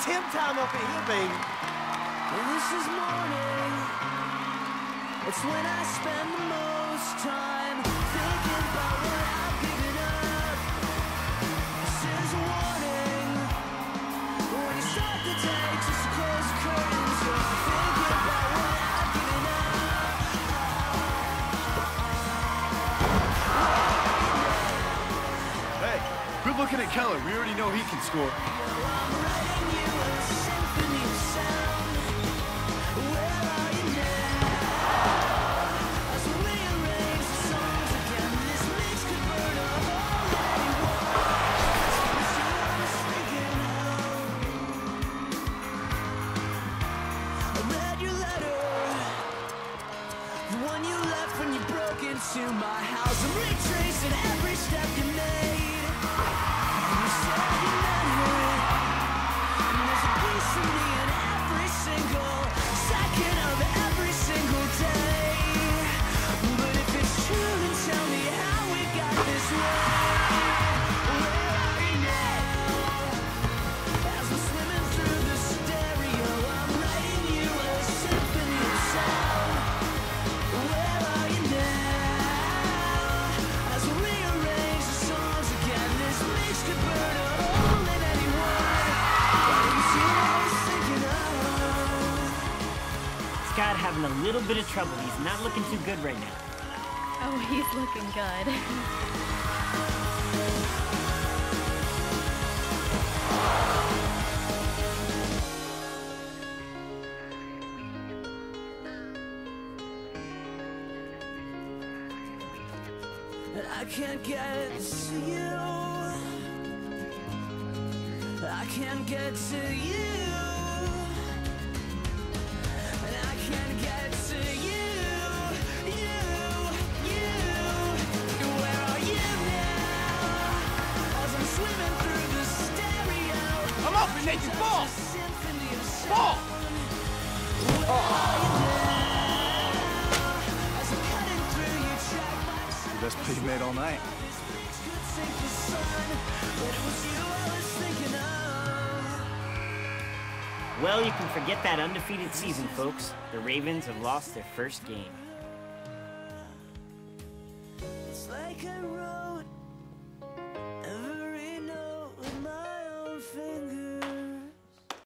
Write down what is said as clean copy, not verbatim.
Tim time up in here, baby. This is morning. It's when I spend the most time thinking about what I've given up. This is a warning. When you start the day, just close the curtains. You're thinking about what I've given up. Hey, good looking at Keller. We already know he can score. I'm writing you a symphony of sound. Where are you now? As we rearrange the songs again, this mix could burn a hole in anyone. So I was thinking I read your letter, the one you left when you broke into my house. I'm retracing every step you made. And you said you meant it. And there's a piece of me in every single second of every single day. But if it's true, then tell me how we got this way. Where are you now? As we're swimming through the stereo, I'm writing you a symphony of sound. Where are you now? As we rearrange the songs again, this mix could burn a hole in anyone. You see what I was thinking of? Scott having a little bit of trouble. He's not looking too good right now. Oh, he's looking good. And I can't get to you. I can't get to you. And I can't get to you. Where are you now? As I'm swimming through the stereo. I'm up in Nathan's ball! Symphony of sound. Ball! As I'm cutting through your track by The best play you made all night. this mix could sink the sun. But it was you I was thinking of. Well, you can forget that undefeated season, folks. The Ravens have lost their first game. It's like I wrote